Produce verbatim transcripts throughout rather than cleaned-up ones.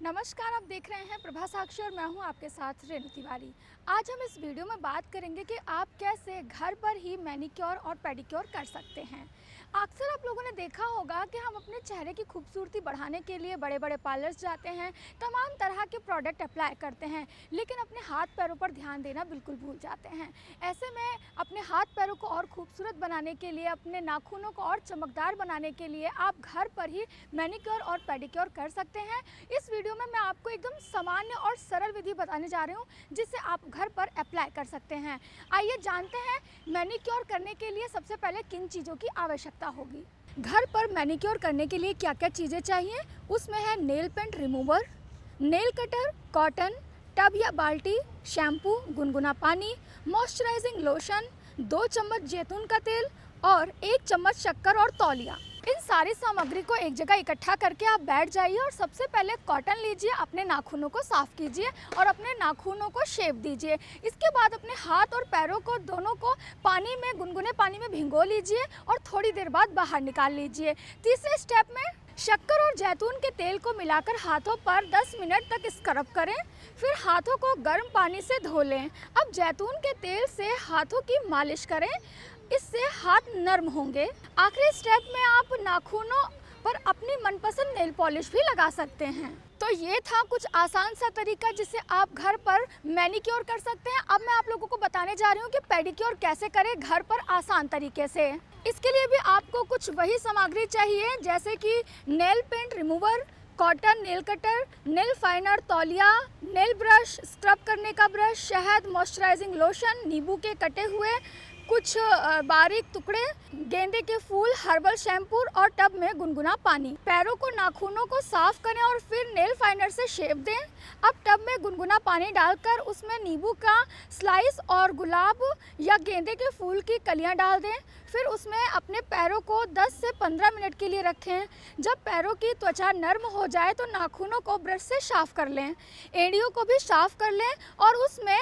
नमस्कार, आप देख रहे हैं प्रभा साक्षी और मैं हूं आपके साथ रेणु तिवारी। आज हम इस वीडियो में बात करेंगे कि आप कैसे घर पर ही मैनिक्योर और पेडिक्योर कर सकते हैं। अक्सर आप लोगों ने देखा होगा कि हम अपने चेहरे की खूबसूरती बढ़ाने के लिए बड़े बड़े पार्लर्स जाते हैं, तमाम तरह के प्रोडक्ट अप्लाई करते हैं, लेकिन अपने हाथ पैरों पर ध्यान देना बिल्कुल भूल जाते हैं। ऐसे में अपने हाथ पैरों को और खूबसूरत बनाने के लिए, अपने नाखूनों को और चमकदार बनाने के लिए आप घर पर ही मैनिक्योर और पेडिक्योर कर सकते हैं। इस वीडियो में मैं आपको एकदम सामान्य और सरल विधि बताने जा रही हूँ जिसे आप घर पर अप्लाई कर सकते हैं। आइए जानते हैं मैनिक्योर करने के लिए सबसे पहले किन चीज़ों की आवश्यकता होगी। घर पर मैनिक्योर करने के लिए क्या क्या चीज़ें चाहिए, उसमें है nail paint remover, nail cutter, cotton, tub या बाल्टी, शैम्पू, गुनगुना पानी, मॉइस्चराइजिंग लोशन, दो चम्मच जैतून का तेल और एक चम्मच शक्कर और तौलिया। इन सारी सामग्री को एक जगह इकट्ठा करके आप बैठ जाइए और सबसे पहले कॉटन लीजिए, अपने नाखूनों को साफ़ कीजिए और अपने नाखूनों को शेप दीजिए। इसके बाद अपने हाथ और पैरों को दोनों को पानी में, गुनगुने पानी में भिगो लीजिए और थोड़ी देर बाद बाहर निकाल लीजिए। तीसरे स्टेप में शक्कर और जैतून के तेल को मिलाकर हाथों पर दस मिनट तक स्क्रब करें, फिर हाथों को गर्म पानी से धो लें। अब जैतून के तेल से हाथों की मालिश करें, इससे हाथ नर्म होंगे। आखिरी स्टेप में आप नाखूनों पर अपनी मनपसंद नेल पॉलिश भी लगा सकते हैं। तो ये था कुछ आसान सा तरीका जिससे आप घर पर मैनिक्योर कर सकते हैं। अब मैं आप लोगों को बताने जा रही हूँ कि पेडिक्योर कैसे करें घर पर आसान तरीके से। इसके लिए भी आपको कुछ वही सामग्री चाहिए जैसे कि nail paint remover, cotton nail cutter, nail filer, तौलिया, नेल ब्रश, स्क्रब करने का ब्रश, शहद, मॉइस्चराइजिंग लोशन, नींबू के कटे हुए कुछ बारीक टुकड़े, गेंदे के फूल, हर्बल शैम्पू और टब में गुनगुना पानी। पैरों को, नाखूनों को साफ करें और फिर नेल फाइनर से शेप दें। अब टब में गुनगुना पानी डालकर उसमें नींबू का स्लाइस और गुलाब या गेंदे के फूल की कलियां डाल दें। फिर उसमें अपने पैरों को दस से पंद्रह मिनट के लिए रखें। जब पैरों की त्वचा नर्म हो जाए तो नाखूनों को ब्रश से साफ कर लें, एड़ियों को भी साफ कर लें और उसमें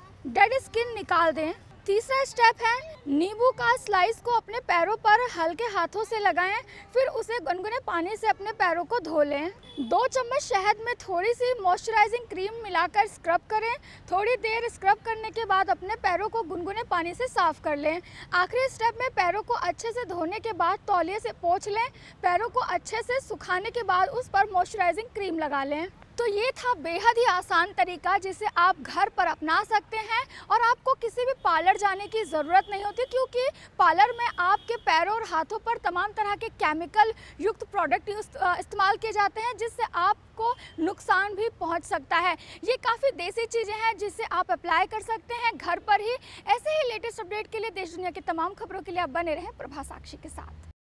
डेड स्किन निकाल दें। तीसरा स्टेप है नींबू का स्लाइस को अपने पैरों पर हल्के हाथों से लगाएं, फिर उसे गुनगुने पानी से अपने पैरों को धो लें। दो चम्मच शहद में थोड़ी सी मॉइस्चराइजिंग क्रीम मिलाकर स्क्रब करें। थोड़ी देर स्क्रब करने के बाद अपने पैरों को गुनगुने पानी से साफ कर लें। आखिरी स्टेप में पैरों को अच्छे से धोने के बाद तौलिए से पोंछ लें। पैरों को अच्छे से सुखाने के बाद उस पर मॉइस्चराइजिंग क्रीम लगा लें। तो ये था बेहद ही आसान तरीका जिसे आप घर पर अपना सकते हैं और आपको किसी भी पार्लर जाने की ज़रूरत नहीं होती, क्योंकि पार्लर में आपके पैरों और हाथों पर तमाम तरह के केमिकल युक्त प्रोडक्ट इस्तेमाल किए जाते हैं जिससे आपको नुकसान भी पहुंच सकता है। ये काफ़ी देसी चीज़ें हैं जिसे आप अप्लाई कर सकते हैं घर पर ही। ऐसे ही लेटेस्ट अपडेट के लिए देश दुनिया की तमाम खबरों के लिए आप बने रहें प्रभा साक्षी के साथ।